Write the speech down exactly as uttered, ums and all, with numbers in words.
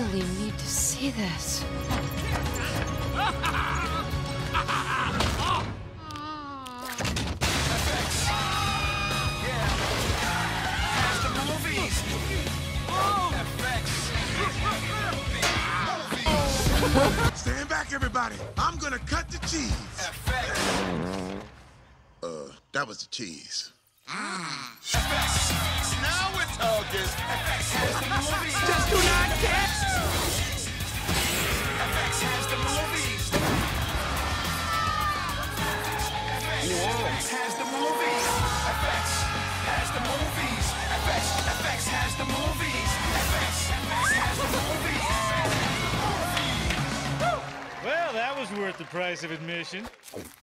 really need to see this. Stand back, everybody. I'm gonna cut the cheese. Uh, that was the cheese. Ah. Now we're talking. Just do not get. F X has the movies. Whoa. F X has the movies. F X has the movies. F X, F X has the movies. F X, F X has the movies. Well, that was worth the price of admission.